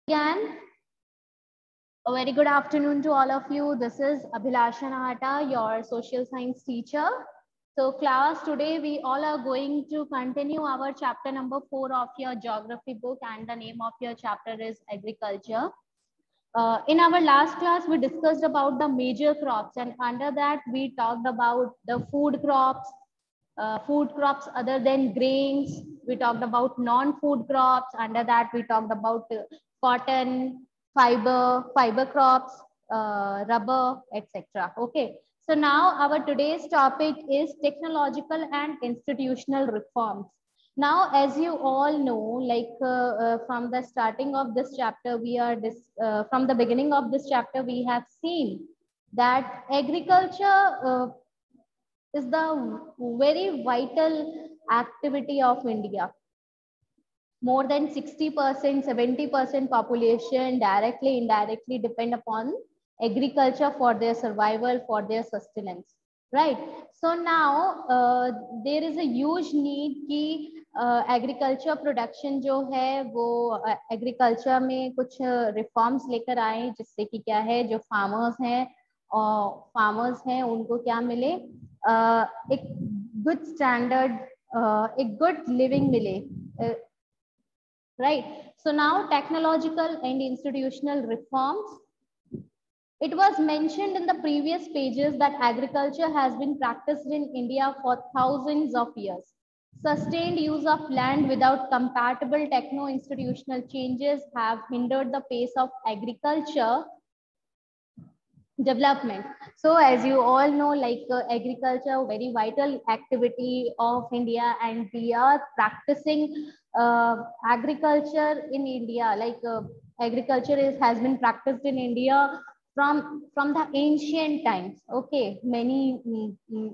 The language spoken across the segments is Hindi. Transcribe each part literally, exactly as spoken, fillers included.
Again, a very good afternoon to all of you. This is Abhilasha Nahata, your social science teacher. So class, today we all are going to continue our chapter number four of your geography book, and the name of your chapter is agriculture. Uh, in our last class, we discussed about the major crops, and under that we talked about the food crops, uh, food crops other than grains. We talked about non-food crops. Under that, we talked about uh, cotton, fiber, fiber crops, uh, rubber, et cetera. Okay. So now our today's topic is technological and institutional reforms. Now, as you all know, like uh, uh, from the starting of this chapter, we are dis uh, from the beginning of this chapter, we have seen that agriculture uh, is the very vital activity of India. More than sixty percent, seventy percent population directly, indirectly depend upon agriculture for their survival, for their sustenance, right? So now uh, there is a huge need कि एग्रीकल्चर uh, प्रोडक्शन जो है वो एग्रीकल्चर uh, में कुछ रिफॉर्म्स uh, लेकर आए, जिससे कि क्या है, जो फार्मर्स हैं और फार्मर्स हैं उनको क्या मिले, uh, एक गुड स्टैंडर्ड, uh, एक गुड लिविंग मिले, uh, right? So now technological and institutional reforms. It was mentioned in the previous pages that agriculture has been practiced in India for thousands of years. Sustained use of land without compatible techno-institutional changes have hindered the pace of agriculture development. So as you all know, like uh, agriculture, very vital activity of India, and we are practicing uh, agriculture in India. Like uh, agriculture is has been practiced in India from from the ancient times. Okay, many mm, mm,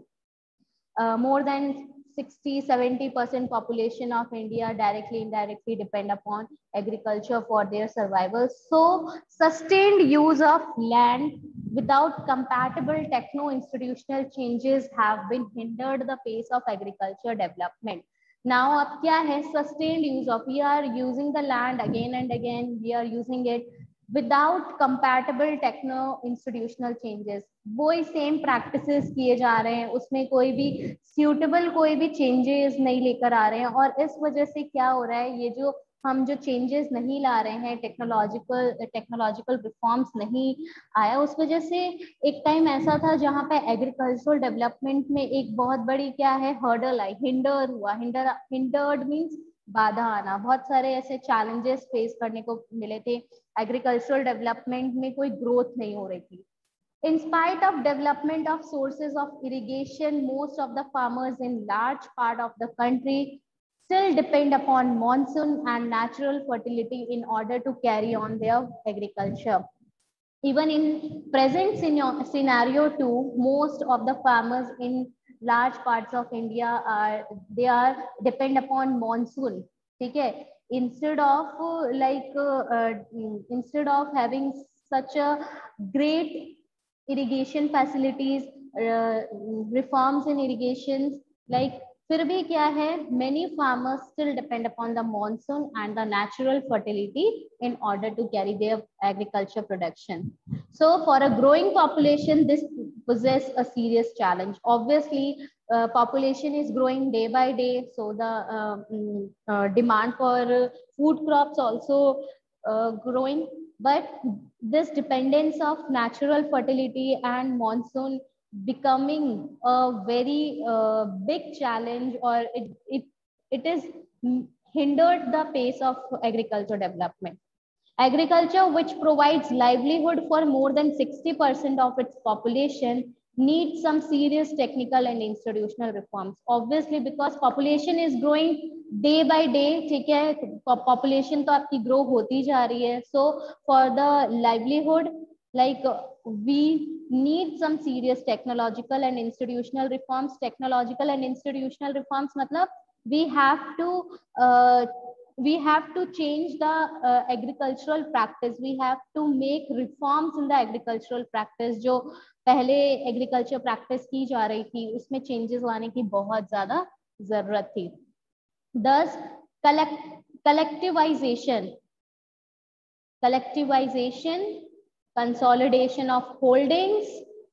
uh, more than sixty seventy percent population of India directly indirectly depend upon agriculture for their survival. So sustained use of land without compatible techno institutional changes have been hindered the pace of agriculture development. Now अब क्या है, sustained use of, we are using the land again and again, we are using it without compatible techno institutional changes. वही सेम प्रैक्टिसेस किए जा रहे हैं, उसमें कोई भी suitable कोई भी changes नहीं लेकर आ रहे हैं, और इस वजह से क्या हो रहा है, ये जो हम जो चेंजेस नहीं ला रहे हैं, टेक्नोलॉजिकल टेक्नोलॉजिकल रिफॉर्म्स नहीं आया, उस वजह से एक टाइम ऐसा था जहां पे एग्रीकल्चरल डेवलपमेंट में एक बहुत बड़ी क्या है, हर्डल आई, हिंडर हुआ, हिंडर हिंडर्ड मींस बाधा आना, बहुत सारे ऐसे चैलेंजेस फेस करने को मिले थे, एग्रीकल्चरल डेवलपमेंट में कोई ग्रोथ नहीं हो रही थी. In spite of development of sources of irrigation, most of the farmers in large part of the country still depend upon monsoon and natural fertility in order to carry on their agriculture. Even in present scenario too, most of the farmers in large parts of India are, they are depend upon monsoon. Okay, instead of uh, like uh, uh, instead of having such a great irrigation facilities, uh, reforms in irrigations, like फिर भी क्या है, many farmers still depend upon the monsoon and the natural fertility in order to carry their agriculture production. So for a growing population, this poses a serious challenge. Obviously, uh, population is growing day by day, so the uh, uh, demand for uh, food crops also uh, growing, but this dependence of natural fertility and monsoon becoming a very uh, big challenge, or it, it, it is hindered the pace of agriculture development. Agriculture, which provides livelihood for more than sixty percent of its population, needs some serious technical and institutional reforms. Obviously, because population is growing day by day, ठीक है, पॉपुलेशन तो आपकी ग्रो होती जा रही है, so for the livelihood, like we need some serious technological and institutional reforms. Technological and institutional reforms मतलब we have to we have to change the uh, agricultural practice, we have to make reforms in the agricultural practice. जो पहले एग्रीकल्चर प्रैक्टिस की जा रही थी उसमें चेंजेस लाने की बहुत ज्यादा जरूरत थी. Thus, collect, collectivization collectivization, consolidation of holdings,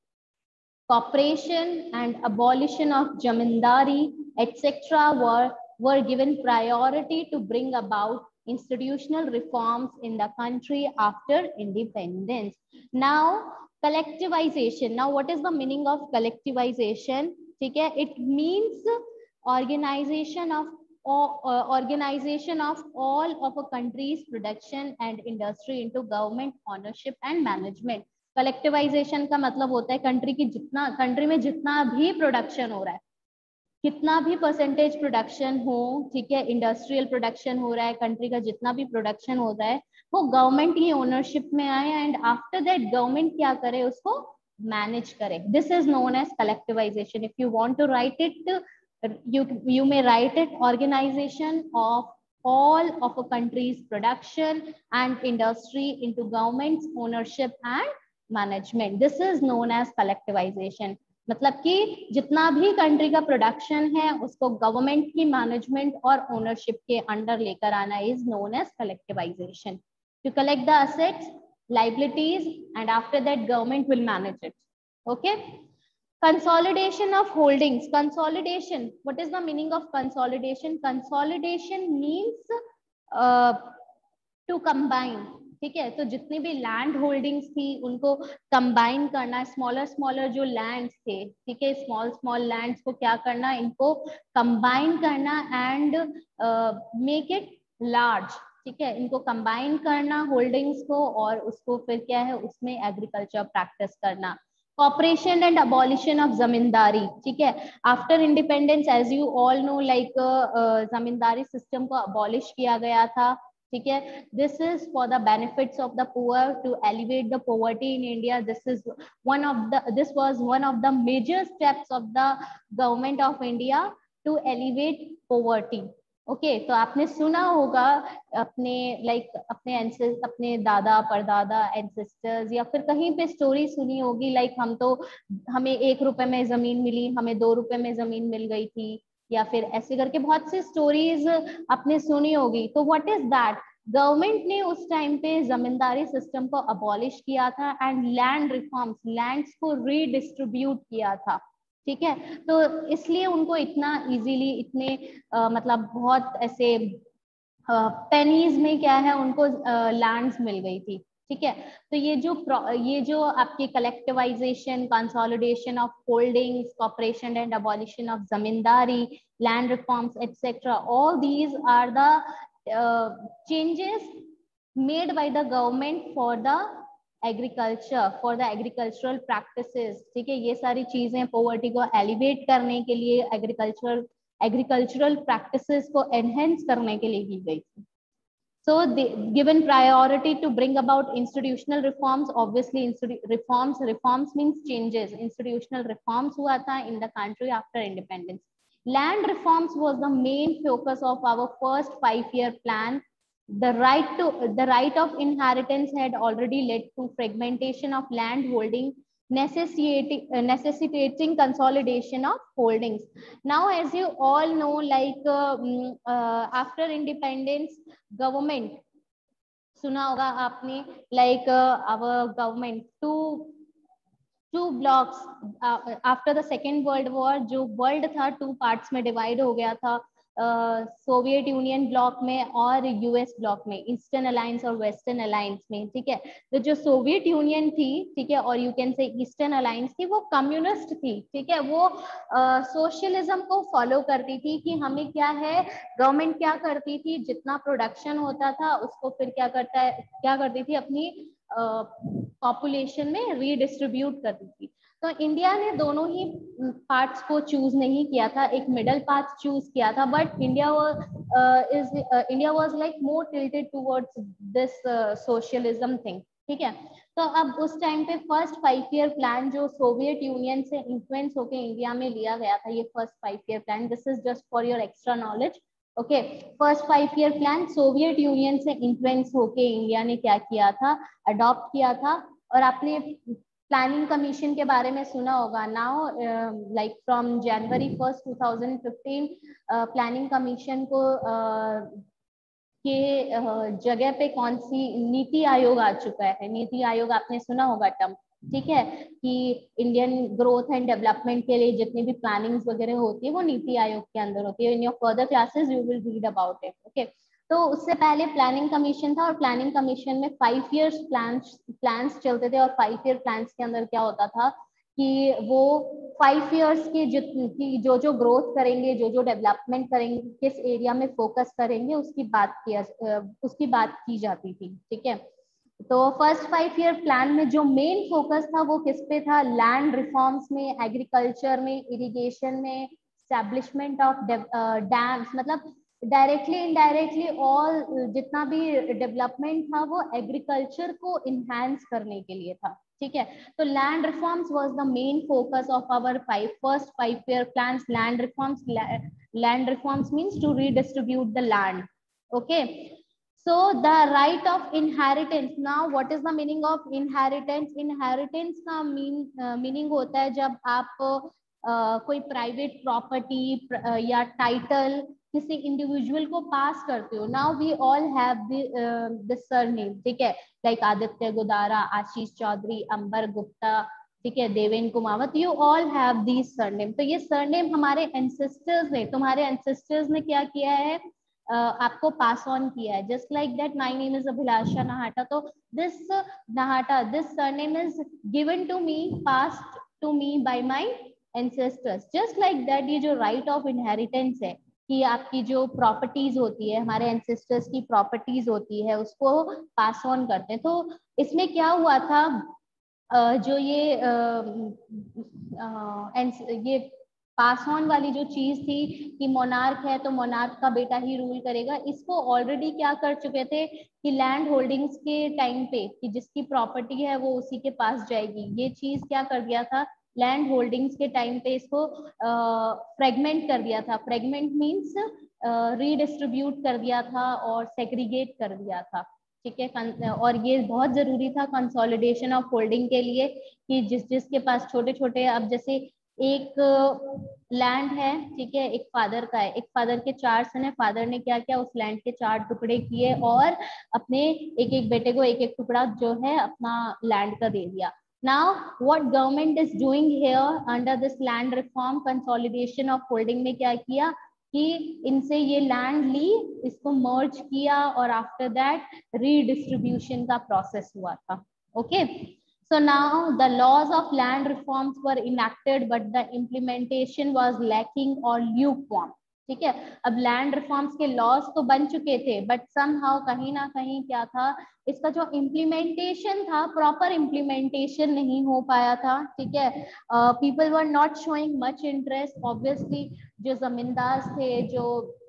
cooperation and abolition of zamindari, et cetera were, were given priority to bring about institutional reforms in the country after independence. Now, collectivization. Now, what is the meaning of collectivization? Okay, it means organization of uh, organization of all of a country's production and industry into government ownership and management. Collectivisation का मतलब होता है कंट्री की जितना कंट्री में जितना भी प्रोडक्शन हो रहा है, कितना भी परसेंटेज प्रोडक्शन हो, ठीक है, इंडस्ट्रियल प्रोडक्शन हो रहा है, कंट्री का जितना भी प्रोडक्शन हो रहा है वो गवर्नमेंट की ओनरशिप में आए एंड आफ्टर दैट गवर्नमेंट क्या करे, उसको मैनेज करे. This is known as collectivisation. If you want to write it, you you may write it organization of all of a country's production and industry into government's ownership and management. This is known as collectivisation. मतलब कि जितना भी कंट्री का प्रोडक्शन है उसको गवर्नमेंट की मैनेजमेंट और ओनरशिप के अंडर लेकर आना is known as collectivisation. To collect the assets, liabilities and after that government will manage it. Okay. Consolidation of holdings. Consolidation. What is the meaning of consolidation? Consolidation means uh, to combine. ठीक है, तो जितनी भी लैंड होल्डिंग्स थी उनको कंबाइन करना, स्मॉलर स्मॉलर जो लैंड्स थे, ठीक है, स्मॉल स्मॉल लैंड्स को क्या करना, इनको कंबाइन करना एंड मेक इट लार्ज. ठीक है, इनको कंबाइन करना होल्डिंग्स को और उसको फिर क्या है उसमें एग्रीकल्चर प्रैक्टिस करना. Cooperation and abolition of zamindari. ठीक है, after independence as you all know like zamindari system को अबॉलिश किया गया था. ठीक है, this is for the benefits of the poor to elevate the poverty in India. This is one of the this was one of the major steps of the government of India to elevate poverty. Okay, तो आपने सुना होगा अपने लाइक like, अपने अपने दादा परदादा एंसेस्टर्स या फिर कहीं पे स्टोरी सुनी होगी लाइक like, हम तो हमें एक रुपए में जमीन मिली, हमें दो रुपए में जमीन मिल गई थी, या फिर ऐसे करके बहुत सी स्टोरीज आपने सुनी होगी. तो व्हाट इज दैट? गवर्नमेंट ने उस टाइम पे जमींदारी सिस्टम को अबॉलिश किया था एंड लैंड रिफॉर्म्स, लैंड्स को रीडिस्ट्रीब्यूट किया था. ठीक है, तो इसलिए उनको इतना इजीली इतने आ, मतलब बहुत ऐसे पेनीज में क्या है उनको लैंड्स मिल गई थी. ठीक है, तो ये जो ये जो आपकी collectivisation, consolidation of holdings, cooperation and abolition of zamindari, land reforms etcetera, all these are the changes made by the government for the agriculture, for the agricultural practices. ठीक है, ये सारी चीजें पॉवर्टी को एलिवेट करने के लिए, एग्रीकल्चरल एग्रीकल्चरल प्रैक्टिसेस को एनहेंस करने के लिए की गई थी. So they given priority to bring about institutional reforms. Obviously reforms reforms means changes. Institutional reforms हुआ था in the country after independence. Land reforms was the main focus of our first five year plan. The right to the right of inheritance had already led to fragmentation of land holding, necessitating uh, necessitating consolidation of holdings. Now, as you all know, like uh, uh, after independence, government, सुना होगा आपने, like uh, our government two two blocks uh, after the second world war, जो world था two parts में divide हो गया था, सोवियत यूनियन ब्लॉक में और यूएस ब्लॉक में, ईस्टर्न अलायंस और वेस्टर्न अलायंस में. ठीक है, तो जो सोवियत यूनियन थी, ठीक है, और you can say eastern alliance थी, वो कम्युनिस्ट थी. ठीक है, वो सोशलिज्म uh, को फॉलो करती थी कि हमें क्या है, गवर्नमेंट क्या करती थी, जितना प्रोडक्शन होता था उसको फिर क्या करता है क्या करती थी अपनी पॉपुलेशन uh, में रीडिस्ट्रीब्यूट करती थी. तो इंडिया ने दोनों ही पार्ट्स को चूज नहीं किया था, एक मिडल पाथ चूज किया था, but India was is India was like more tilted towards this socialism thing. ठीक है, तो अब उस टाइम पे फर्स्ट फाइव ईयर प्लान जो सोवियत यूनियन से इन्फ्लुएंस होकर इंडिया में लिया गया था, ये first five year plan, this is just for your extra knowledge. Okay, first five year plan Soviet Union से इन्फ्लुएंस होके इंडिया ने क्या किया था, अडॉप्ट किया था. और आपने प्लानिंग कमीशन के बारे में सुना होगा. Now like from January first two thousand fifteen Planning Commission को के जगह पे कौन सी नीति आयोग आ चुका है। नीति आयोग आपने सुना होगा टर्म, ठीक है, कि इंडियन ग्रोथ एंड डेवलपमेंट के लिए जितनी भी प्लानिंग्स वगैरह होती है वो नीति आयोग के अंदर होती है। In your further classes you will read about it. Okay, तो उससे पहले प्लानिंग कमीशन था, और प्लानिंग कमीशन में फाइव इयर्स प्लान्स प्लान्स चलते थे, और फाइव ईयर प्लान्स के अंदर क्या होता था कि वो फाइव इयर्स के जितनी जो जो ग्रोथ करेंगे, जो जो डेवलपमेंट करेंगे, किस एरिया में फोकस करेंगे, उसकी बात किया उसकी बात की जाती थी, ठीक है। तो फर्स्ट फाइव ईयर प्लान में जो मेन फोकस था वो किस पे था? लैंड रिफॉर्म्स में, एग्रीकल्चर में, इरिगेशन में, स्टैब्लिशमेंट ऑफ डैम्स, मतलब डायरेक्टली इनडायरेक्टली ऑल जितना भी डेवलपमेंट था वो एग्रीकल्चर को इनहैंस करने के लिए था, ठीक है। तो land reforms was the main focus of our five first five year plans. Land reforms, land reforms means to redistribute the land, okay. So the right of inheritance. Now what is the meaning of inheritance? Inheritance का mean uh, meaning होता है जब आप uh, कोई private property uh, या title किसी इंडिविजुअल को पास करते हो। Now we all have the surname, ठीक है, लाइक आदित्य गुदारा, आशीष चौधरी, अंबर गुप्ता, ठीक है, Devendra Kumawat, you all have these surname. तो ये सरनेम हमारे एंसेस्टर्स ने, तुम्हारे एंसेस्टर्स ने क्या किया है? Uh, आपको पास ऑन किया है। Just like that my name is Abhilasha Nahata, तो this Nahata, this surname is given to me, passed to me by my ancestors. Just like that ये जो राइट ऑफ इनहेरिटेंस है कि आपकी जो प्रॉपर्टीज होती है, हमारे एंसेस्टर्स की प्रॉपर्टीज होती है, उसको पास ऑन करते हैं। तो इसमें क्या हुआ था, uh, जो ये uh, uh, ये पास ऑन वाली जो चीज थी कि मोनार्क है तो मोनार्क का बेटा ही रूल करेगा, इसको ऑलरेडी क्या कर चुके थे कि लैंड होल्डिंग्स के टाइम पे कि जिसकी प्रॉपर्टी है वो उसी के पास जाएगी, ये चीज क्या कर दिया था लैंड होल्डिंग्स के टाइम पे, इसको फ्रेगमेंट कर दिया था। फ्रेगमेंट मीन्स रीडिस्ट्रीब्यूट कर दिया था और सेग्रीगेट कर दिया था, ठीक है। और ये बहुत जरूरी था कंसोलिडेशन ऑफ होल्डिंग के लिए कि जिस जिसके पास छोटे छोटे, अब जैसे एक लैंड है, ठीक है, एक फादर का है, एक फादर के चार सन है, फादर ने क्या किया, उस लैंड के चार टुकड़े किए और अपने एक एक बेटे को एक एक टुकड़ा जो है अपना लैंड का दे दिया। Now what government is doing here under this land reform consolidation of holding में क्या किया कि इनसे ये लैंड ली, इसको मर्ज किया और आफ्टर दैट रीडिस्ट्रीब्यूशन का प्रोसेस हुआ था, okay. So now the laws of land reforms were enacted, but the implementation was lacking or lukewarm. ठीक है, अब लैंड रिफॉर्म्स के लॉज तो बन चुके थे, बट समहाउ कहीं ना कहीं क्या था, इसका जो इम्प्लीमेंटेशन था, प्रॉपर इम्प्लीमेंटेशन नहीं हो पाया था, ठीक है। People were not showing much interest. Obviously जो जमींदार थे, जो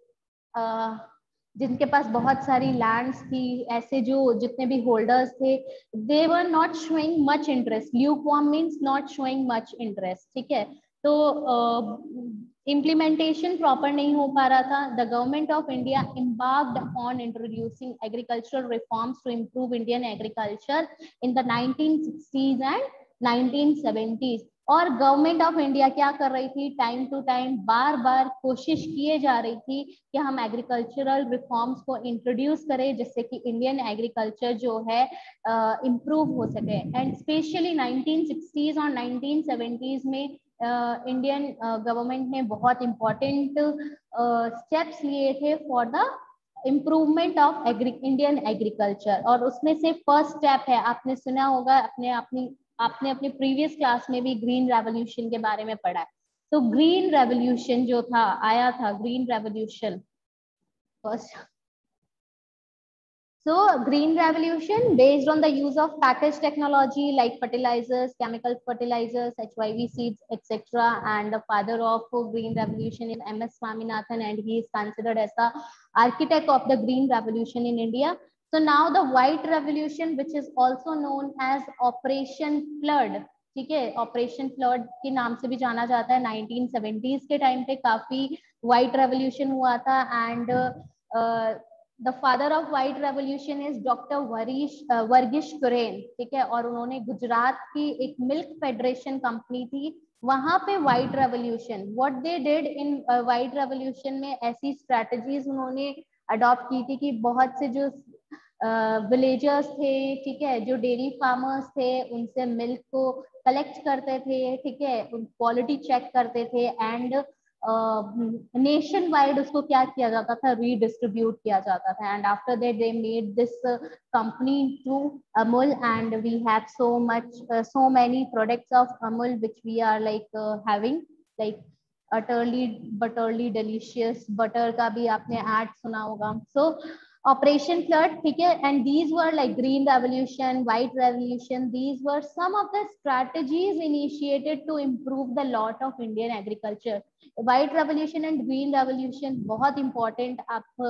uh, जिनके पास बहुत सारी लैंड्स थी, ऐसे जो जितने भी होल्डर्स थे, they were not showing much interest. Lukewarm means not showing much interest, ठीक है। तो इम्प्लीमेंटेशन uh, प्रॉपर नहीं हो पा रहा था। The government of India embarked on introducing agricultural reforms to improve Indian agriculture in the nineteen sixties and nineteen seventies। और गवर्नमेंट ऑफ इंडिया क्या कर रही थी, टाइम टू टाइम बार बार कोशिश किए जा रही थी कि हम एग्रीकल्चरल रिफॉर्म्स को इंट्रोड्यूस करें जिससे कि इंडियन एग्रीकल्चर जो है इम्प्रूव uh, हो सके। एंड स्पेशली नाइनटीन सिक्सटीज और नाइनटीन सेवेंटीज में इंडियन uh, गवर्नमेंट uh, ने बहुत इंपॉर्टेंट स्टेप्स लिए थे for the improvement of Indian agriculture. और उसमें से फर्स्ट स्टेप है, आपने सुना होगा, अपने अपनी आपने अपने प्रीवियस क्लास में भी ग्रीन रेवोल्यूशन के बारे में पढ़ा है। तो ग्रीन रेवोल्यूशन जो था, आया था green revolution first. So green revolution based on the use of packaged technology like fertilizers, chemical fertilizers, H Y V seeds, et cetera. And the father of green revolution is M S Swaminathan, and he is considered as the architect of the green revolution in India. So now the white revolution, which is also known as Operation Flood, ठीक है, ऑपरेशन फ्लड के नाम से भी जाना जाता है। नाइनटीन सेवेंटीज के टाइम पे काफी व्हाइट रेवोल्यूशन हुआ था। And the father of white revolution is doctor वरीश वर्गीश कुरेन, ठीक है। और उन्होंने गुजरात की एक मिल्क फेडरेशन कंपनी थी, वहां पे white revolution, what they did in white revolution में ऐसी स्ट्रेटजीज उन्होंने अडॉप्ट की थी कि बहुत से जो विलेजर्स uh, थे, ठीक है, जो डेयरी फार्मर्स थे, उनसे मिल्क को कलेक्ट करते थे, ठीक है, क्वालिटी चेक करते थे एंड नेशन वाइड उसको क्या किया जाता था, रीडिस्ट्रीब्यूट किया जाता था. And after that they made this company to Amul, and we have so much uh, so many products of Amul which we are like uh, having, like utterly butterly delicious butter का भी आपने ऐड सुना होगा. So Operation Flood, ठीक है, and these were like Green Revolution, White Revolution. These were some of the strategies initiated to improve the lot of Indian agriculture. White Revolution and Green Revolution बहुत important,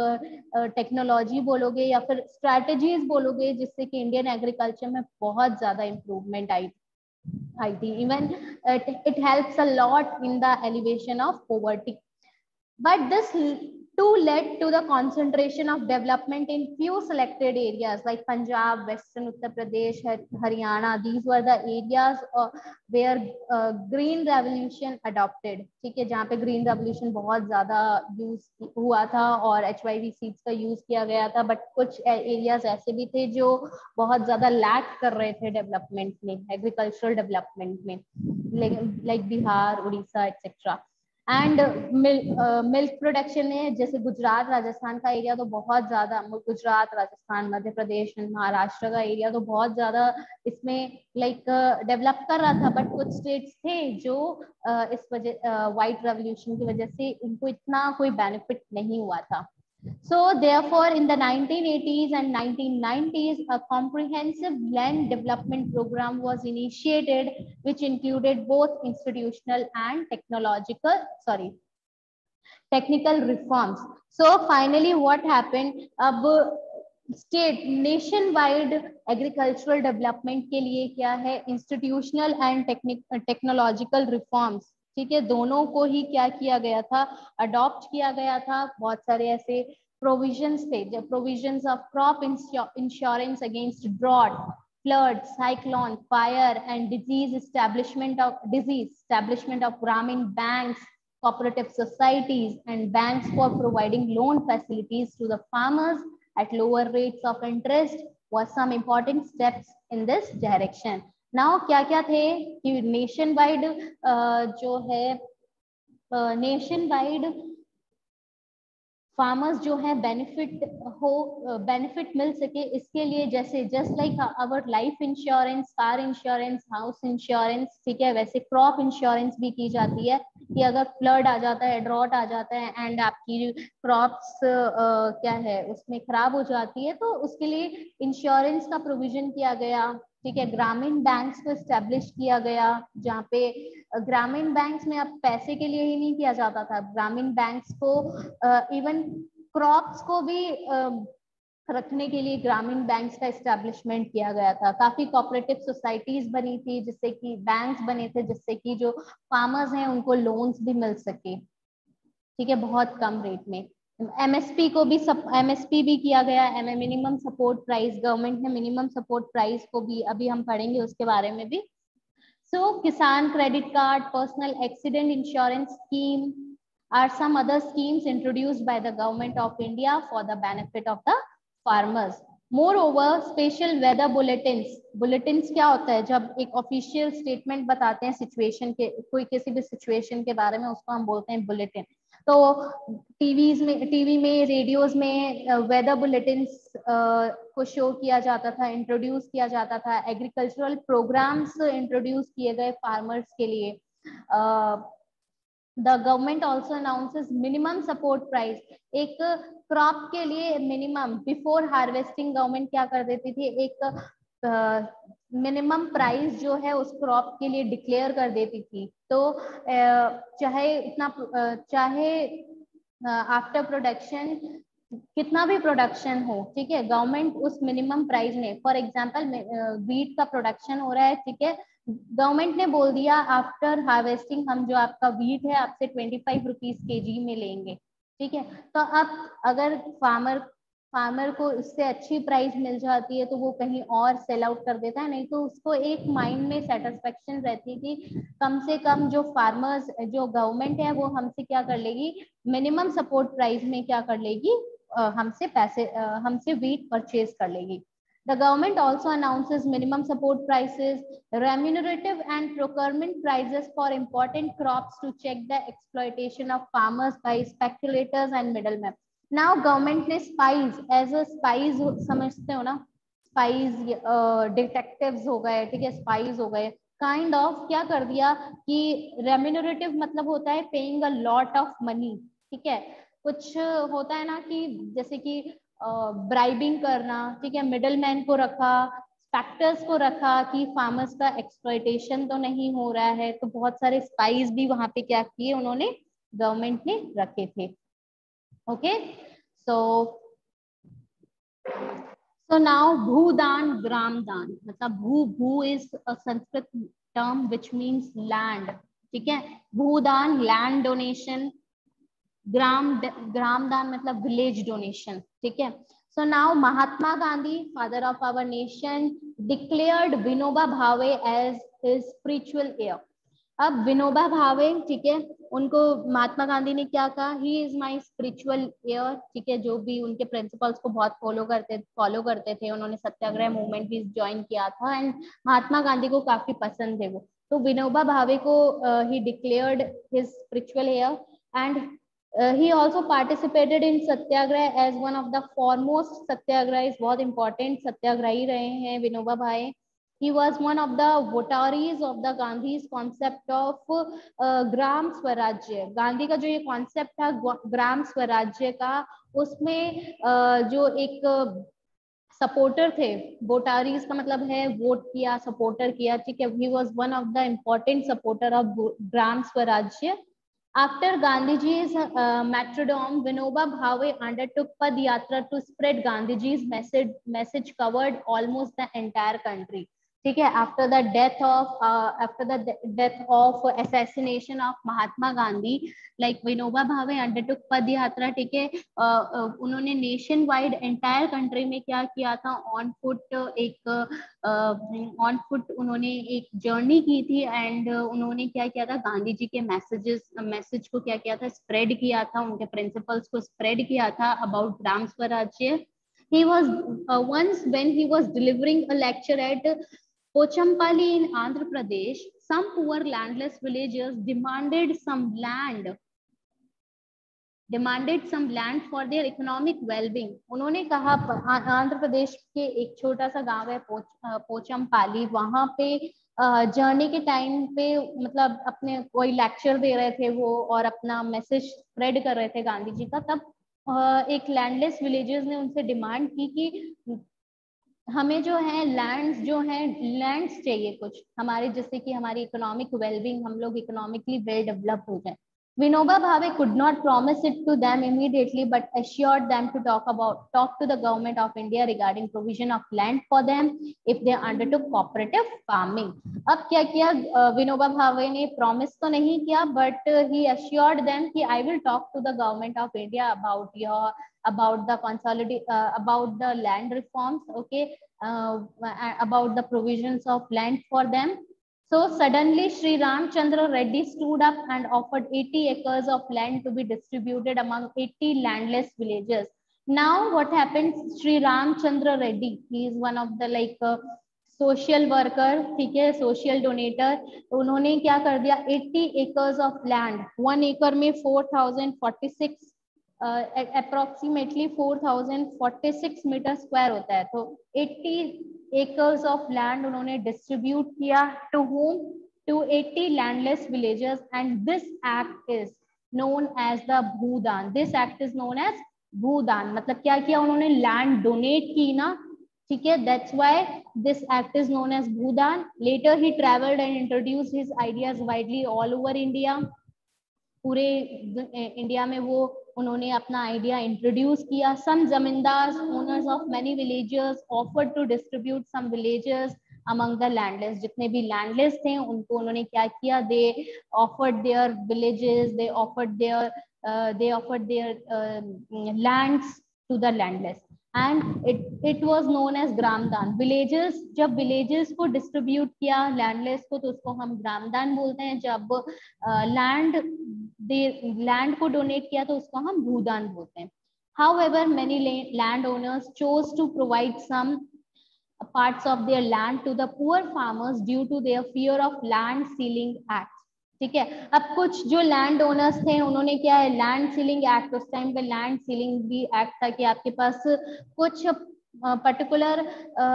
आप टेक्नोलॉजी uh, बोलोगे या फिर strategies बोलोगे जिससे कि Indian agriculture में बहुत ज्यादा improvement आई आई थी. Even uh, it helps a lot in the elevation of poverty. But this too led to the concentration of development in few selected areas like Punjab, Western Uttar Pradesh, Haryana. These were the areas uh, where uh, Green Revolution adopted. ठीक है, जहाँ पे Green Revolution बहुत ज़्यादा यूज हुआ था और H Y V seeds का यूज किया गया था. बट कुछ एरियाज ऐसे भी थे जो बहुत ज़्यादा लैक कर रहे थे डेवलपमेंट में, एग्रीकल्चरल डेवलपमेंट में, like Bihar, Orissa etcetera. And milk production में जैसे गुजरात राजस्थान का एरिया तो बहुत ज्यादा, गुजरात राजस्थान मध्य प्रदेश महाराष्ट्र का एरिया तो बहुत ज्यादा इसमें लाइक डेवलप कर रहा था. बट कुछ स्टेट्स थे जो uh, इस वजह व्हाइट रेवोल्यूशन की वजह से इनको इतना कोई बेनिफिट नहीं हुआ था. So therefore in the nineteen eighties and nineteen nineties a comprehensive land development program was initiated which included both institutional and technological sorry technical reforms. So finally what happened, अब state nationwide agricultural development के लिए क्या है, इंस्टीट्यूशनल एंड टेक्नोलॉजिकल रिफॉर्म्स. ठीक है, दोनों को ही क्या किया गया था, अडॉप्ट किया गया था. बहुत सारे ऐसे प्रोविजंस थे, जो provisions of crop insurance against drought, flood, cyclone, fire and disease, establishment of disease establishment of Gramin banks, cooperative societies and banks for providing loan facilities to the farmers at lower rates of interest was some important steps in this direction. Now क्या क्या थे कि नेशन वाइड जो है नेशन वाइड फार्मर्स जो है बेनिफिट हो, बेनिफिट मिल सके इसके लिए, जैसे just like our life insurance, car insurance, house insurance, ठीक है, वैसे क्रॉप इंश्योरेंस भी की जाती है कि अगर फ्लड आ जाता है, ड्रॉट आ जाता है एंड आपकी क्रॉप्स क्या है उसमें खराब हो जाती है, तो उसके लिए इंश्योरेंस का प्रोविजन किया गया. ठीक है, ग्रामीण बैंक्स को एस्टेब्लिश किया गया, जहाँ पे ग्रामीण बैंक्स में अब पैसे के लिए ही नहीं किया जाता था, ग्रामीण बैंक्स को इवन क्रॉप्स को भी uh, रखने के लिए ग्रामीण बैंक्स का एस्टेब्लिशमेंट किया गया था. काफी कोऑपरेटिव सोसाइटीज बनी थी जिससे कि बैंक्स बने थे जिससे कि जो फार्मर्स हैं उनको लोन्स भी मिल सके. ठीक है, बहुत कम रेट में. एमएसपी को भी सब एमएसपी भी किया गया, मिनिमम सपोर्ट प्राइस, गवर्नमेंट ने मिनिमम सपोर्ट प्राइस को भी, अभी हम पढ़ेंगे उसके बारे में भी. So Kisan credit card, personal accident insurance scheme are some other schemes introduced by the government of India for the benefit of the farmers. Moreover, special weather bulletins. Bulletins क्या होता है, जब एक ऑफिशियल स्टेटमेंट बताते हैं सिचुएशन के, कोई किसी भी सिचुएशन के बारे में, उसको हम बोलते हैं बुलेटिन. तो टीवीज में, टीवी में, रेडियोज में वेदर बुलेटिन्स को शो किया जाता था, इंट्रोड्यूस किया जाता था. एग्रीकल्चरल प्रोग्राम्स इंट्रोड्यूस किए गए फार्मर्स के लिए. uh, The government also announces minimum support price. एक क्रॉप के लिए मिनिमम, बिफोर हार्वेस्टिंग गवर्नमेंट क्या कर देती थी, एक मिनिमम uh, प्राइस जो है उस क्रॉप के लिए डिक्लेयर कर देती थी. तो uh, चाहे इतना uh, चाहे आफ्टर uh, प्रोडक्शन कितना भी प्रोडक्शन हो, ठीक है, गवर्नमेंट उस मिनिमम प्राइस में, फॉर एग्जांपल वीट का प्रोडक्शन हो रहा है, ठीक है, गवर्नमेंट ने बोल दिया आफ्टर हार्वेस्टिंग हम जो आपका वीट है आपसे ट्वेंटी फाइव रुपीज के जी में लेंगे. ठीक है, तो अब अगर फार्मर फार्मर को उससे अच्छी प्राइस मिल जाती है तो वो कहीं और सेल आउट कर देता है, नहीं तो उसको एक माइंड में सेटिस्फेक्शन रहती है कि कम से कम जो फार्मर्स, जो गवर्नमेंट है वो हमसे क्या कर लेगी, मिनिमम सपोर्ट प्राइस में क्या कर लेगी, हमसे पैसे हमसे wheat परचेज कर लेगी. The government also announces minimum support prices, remunerative and procurement prices for important crops to check the exploitation of farmers by speculators and middlemen. Now government ने spies as a spies समझते हो ना, spies detectives हो गए, ठीक है, spies हो गए, काइंड kind ऑफ of, क्या कर दिया कि रेम्यूनरेटिव मतलब होता है paying a lot of money, ठीक है, कुछ होता है ना कि जैसे कि ब्राइबिंग uh, करना, ठीक है, मिडल मैन को रखा, फैक्टर्स को रखा कि फार्मर्स का एक्सप्लॉइटेशन तो नहीं हो रहा है, तो बहुत सारे स्पाइस भी वहां पे क्या किए उन्होंने, गवर्नमेंट ने रखे थे. Okay, so So now Bhoodan Gramdan, मतलब भू भू is a Sanskrit term which means land, ठीक है, भूदान land donation, ग्राम ग्रामदान मतलब village donation, ठीक है. So now Mahatma Gandhi, father of our nation, declared Vinoba Bhave as his spiritual heir. अब विनोबा भावे, ठीक है, उनको महात्मा गांधी ने क्या कहा, he is my spiritual heir, ठीक है, जो भी उनके प्रिंसिपल्स को बहुत फॉलो करते फॉलो करते थे, उन्होंने सत्याग्रह मूवमेंट भी ज्वाइन किया था एंड महात्मा गांधी को काफी पसंद थे वो, तो विनोबा भावे को he declared his spiritual heir and he also participated in satyagraha as one of the foremost satyagraha, बहुत इंपॉर्टेंट सत्याग्रही रहे हैं Vinoba Bhave. He was one of the votaries of the Gandhi's concept of uh, ग्राम स्वराज्य. गांधी का जो ये कॉन्सेप्ट था ग्राम स्वराज्य का, उसमें uh, जो एक सपोर्टर uh, थे, वोटारीज का मतलब है वोट किया, सपोर्टर किया, ठीक है, he was one of the important supporter of ग्राम स्वराज्य. After Gandhiji's uh, martyrdom, Vinoba Bhave undertook Pad Yatra to spread Gandhiji's message. Message covered almost the entire country. ठीक है, after the death of after the death of assassination of Mahatma Gandhi, like Vinoba Bhave undertook padyatra, ठीक है, uh, uh, उन्होंने नेशन वाइड एंटायर कंट्री में क्या किया था, ऑन फुट एक ऑन uh, फुट उन्होंने एक जर्नी की थी एंड uh, उन्होंने क्या किया था, गांधी जी के मैसेजेस मैसेज को क्या किया था, स्प्रेड किया था, उनके प्रिंसिपल्स को स्प्रेड किया था अबाउट ग्राम स्वराज्य. He was uh, once when he was delivering a lecture at Pochampally in Andhra Pradesh, some poor landless villagers demanded some land, demanded some land for their economic well-being. उन्होंने कहा, आंध्र प्रदेश के एक छोटा सा गांव है पोच, पोचमपाली, वहां पे जर्नी के टाइम पे मतलब अपने कोई लेक्चर दे रहे थे वो और अपना मैसेज स्प्रेड कर रहे थे गांधी जी का, तब एक लैंडलेस विलेजर्स ने उनसे डिमांड की कि हमें जो है लैंड्स जो है लैंड्स चाहिए कुछ हमारे, जैसे कि हमारी इकोनॉमिक वेलबींग, हम लोग इकोनॉमिकली वेल डेवलप हो जाए. Vinoba Bhave could not promise it to them immediately, but assured them to talk about talk to the government of India regarding provision of land for them if they undertook cooperative farming. अब क्या किया विनोबा भावे ने, प्रॉमिस तो नहीं किया बट ही assured them कि I will talk to the government of India about your about the consolidate uh, about the land reforms, okay, uh, about the provisions of land for them. So suddenly Sri Ramchandra Reddy stood up and offered eighty acres of land to be distributed among eighty landless villagers. Now what happened, Sri Ramchandra Reddy, he is one of the like uh, social worker, ठीक है, social donator, उन्होंने क्या कर दिया, eighty acres of land, one acre में four thousand forty-six approximately four thousand forty six metre square होता है, तो eighty acres of land उन्होंने डिस्ट्रीब्यूट किया to whom, to eighty landless villagers, and this act is known as the Bhoodan. This act is known as Bhoodan. मतलब क्या किया उन्होंने, लैंड डोनेट की ना, ठीक है, that's why this act is known as Bhoodan. Later he traveled and introduced his ideas widely all over India. पूरे इंडिया में वो उन्होंने अपना आइडिया इंट्रोड्यूस किया. Some zamindars, owners of many villages offered to distribute some villages among the landless. जितने भी लैंडलेस थे उनको उन्होंने क्या किया, they offered their villages, they offered their they offered their lands to the landless and it it was known as Gramdan. Villages, जब विलेजेस को डिस्ट्रीब्यूट किया लैंडलेस को तो उसको हम ग्रामदान बोलते हैं. जब लैंड uh, लैंड को डोनेट किया तो उसको हम भूदान बोलते हैं. However, many landowners chose to provide some parts of their land to the poor farmers due to their fear of land sealing act. ठीक है, अब कुछ जो लैंड ओनर्स थे उन्होंने क्या है, लैंड सीलिंग एक्ट, उस टाइम पे लैंड सीलिंग भी एक्ट था कि आपके पास कुछ पर्टिकुलर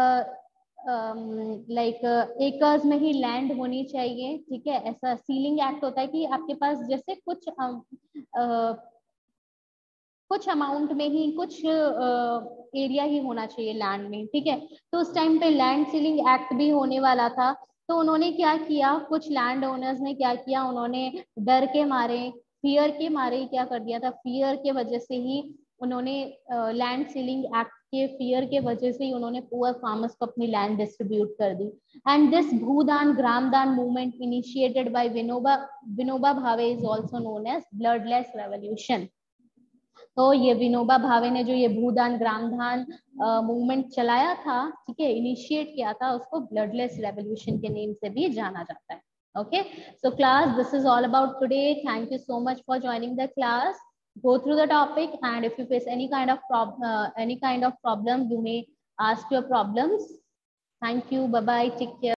लाइक एकर्स में ही लैंड होनी चाहिए, ठीक है। ऐसा सीलिंग एक्ट होता है कि आपके पास जैसे कुछ uh, uh, कुछ अमाउंट में ही कुछ एरिया uh, ही होना चाहिए लैंड में, ठीक है। तो उस टाइम पे लैंड सीलिंग एक्ट भी होने वाला था, तो उन्होंने क्या किया, कुछ लैंड ओनर्स ने क्या किया, उन्होंने डर के मारे, फियर के मारे क्या कर दिया था, फियर के वजह से ही उन्होंने लैंड सीलिंग एक्ट के फियर के वजह से ही उन्होंने पुअर फार्मर्स को अपनी लैंड डिस्ट्रीब्यूट कर दी। And this Bhoodan Gramdan movement initiated by Vinoba Vinoba Bhave is also known as bloodless revolution. तो ये विनोबा भावे ने जो ये भूदान ग्रामदान मूवमेंट चलाया था, ठीक है, इनिशिएट किया था, उसको ब्लडलेस रेवोल्यूशन के नेम से भी जाना जाता है। Okay, so class, this is all about today. Thank you so much for joining the class. Go through the topic, and if you face any kind of problem, uh, any kind of problem, you may ask your problems. Thank you. Bye bye. Take care.